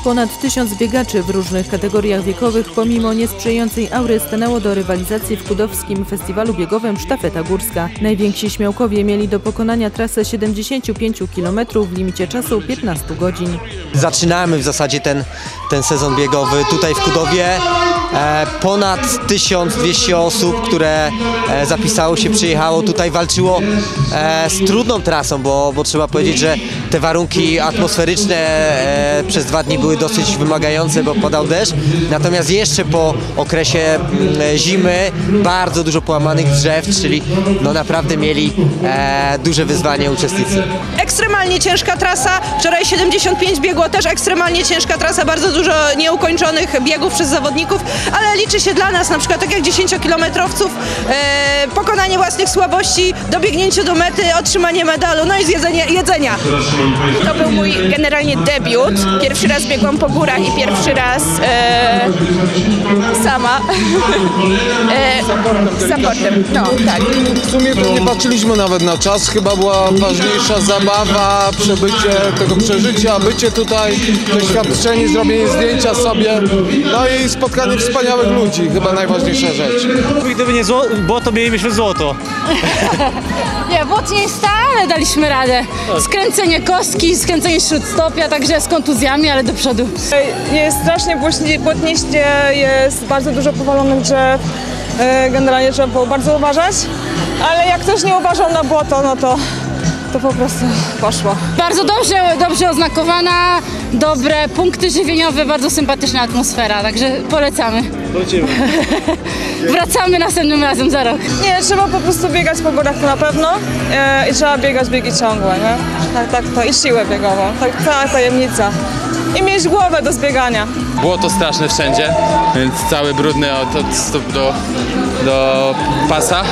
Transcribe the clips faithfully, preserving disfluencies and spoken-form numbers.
Ponad tysiąc biegaczy w różnych kategoriach wiekowych pomimo niesprzyjającej aury stanęło do rywalizacji w Kudowskim Festiwalu Biegowym Sztafeta Górska. Najwięksi śmiałkowie mieli do pokonania trasę siedemdziesięciu pięciu kilometrów w limicie czasu piętnastu godzin. Zaczynamy w zasadzie ten, ten sezon biegowy tutaj w Kudowie. E, ponad tysiąc dwieście osób, które e, zapisało się, przyjechało tutaj, walczyło e, z trudną trasą, bo, bo trzeba powiedzieć, że te warunki atmosferyczne e, przez dwa dni były dosyć wymagające, bo padał deszcz. Natomiast jeszcze po okresie m, zimy bardzo dużo połamanych drzew, czyli no naprawdę mieli e, duże wyzwanie uczestnicy. Ekstremalnie ciężka trasa, wczoraj siedemdziesiąt pięć biegło, też ekstremalnie ciężka trasa, bardzo dużo nieukończonych biegów przez zawodników, ale liczy się dla nas, na przykład tak jak dziesięciokilometrowców, e, pokonanie własnych słabości, dobiegnięcie do mety, otrzymanie medalu, no i zjedzenie jedzenia. To był mój generalnie debiut. Pierwszy raz biegłam po górach i pierwszy raz e, sama. e, z supportem. No, tak. W sumie to nie patrzyliśmy nawet na czas, chyba była ważniejsza zabawa, przebycie tego przeżycia, bycie tutaj, doświadczenie, zrobienie zdjęcia sobie, no i spotkanie wspaniałych ludzi, chyba najważniejsza rzecz. Gdyby nie błoto, mielibyśmy złoto. Nie, błot nie jest, ale daliśmy radę. Skręcenie kostki, skręcenie śródstopia, także z kontuzjami, ale do przodu. Jest strasznie błotniście, jest bardzo dużo powalonych drzew, generalnie trzeba było bardzo uważać, ale jak ktoś nie uważał na błoto, no to to po prostu poszło. Bardzo dobrze, dobrze oznakowana, dobre punkty żywieniowe, bardzo sympatyczna atmosfera, także polecamy. Wrócimy. Wracamy następnym razem za rok. Nie, trzeba po prostu biegać po górach to na pewno e, i trzeba biegać biegi ciągłe, nie? Tak, tak, to i siłę biegową, tak, cała tajemnica. I mieć głowę do zbiegania. Było to straszne wszędzie, więc cały brudny od, od stóp do, do pasa.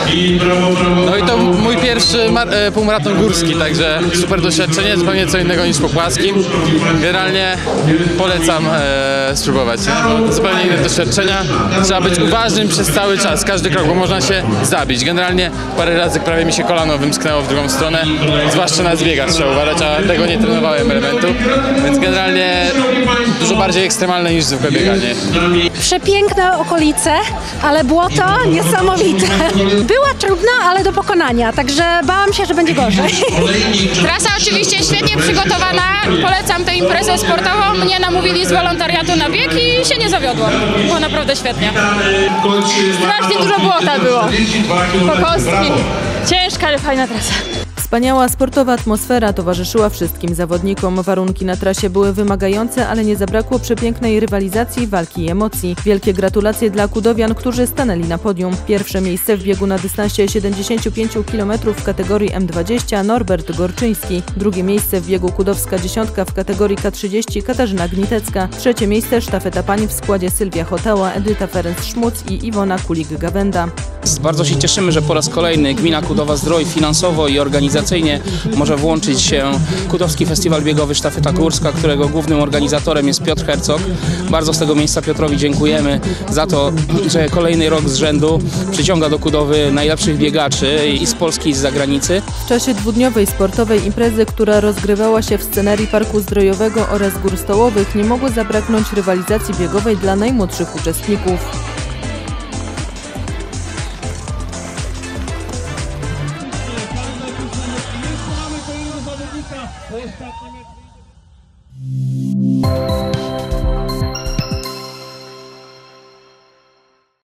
No i to mój pierwszy mar, e, półmaraton górski, także super doświadczenie, zupełnie co innego niż po płaskim. Generalnie polecam e, spróbować, nie? Zupełnie inne doświadczenia. Trzeba być uważnym przez cały czas, każdy krok, bo można się zabić. Generalnie parę razy prawie mi się kolano wymsknęło w drugą stronę, zwłaszcza na zbiegach trzeba uważać, a tego nie trenowałem elementu, więc generalnie dużo bardziej ekstremalne niż zwykłe bieganie. Przepiękne okolice, ale błoto niesamowite. Była trudna, ale do pokonania, także bałam się, że będzie gorzej. Trasa oczywiście świetnie przygotowana. Polecam tę imprezę sportową. Mnie namówili z wolontariatu na bieg i się nie zawiodłam. Było naprawdę świetnie. Strasznie dużo błota było. Po kostki. Ciężka, ale fajna trasa. Wspaniała sportowa atmosfera towarzyszyła wszystkim zawodnikom. Warunki na trasie były wymagające, ale nie zabrakło przepięknej rywalizacji, walki i emocji. Wielkie gratulacje dla kudowian, którzy stanęli na podium. Pierwsze miejsce w biegu na dystansie siedemdziesięciu pięciu kilometrów w kategorii M dwadzieścia Norbert Gorczyński. Drugie miejsce w biegu Kudowska Dziesiątka w kategorii K trzydzieści Katarzyna Gnitecka. Trzecie miejsce sztafeta pań w składzie Sylwia Chotała, Edyta Ferenc-Szmuc i Iwona Kulik-Gawenda. Bardzo się cieszymy, że po raz kolejny gmina Kudowa-Zdrój finansowo i organizacyjnie może włączyć się Kudowski Festiwal Biegowy Sztafeta Górska, którego głównym organizatorem jest Piotr Hercog. Bardzo z tego miejsca Piotrowi dziękujemy za to, że kolejny rok z rzędu przyciąga do Kudowy najlepszych biegaczy i z Polski, i z zagranicy. W czasie dwudniowej sportowej imprezy, która rozgrywała się w scenerii Parku Zdrojowego oraz gór stołowych, nie mogło zabraknąć rywalizacji biegowej dla najmłodszych uczestników. To jest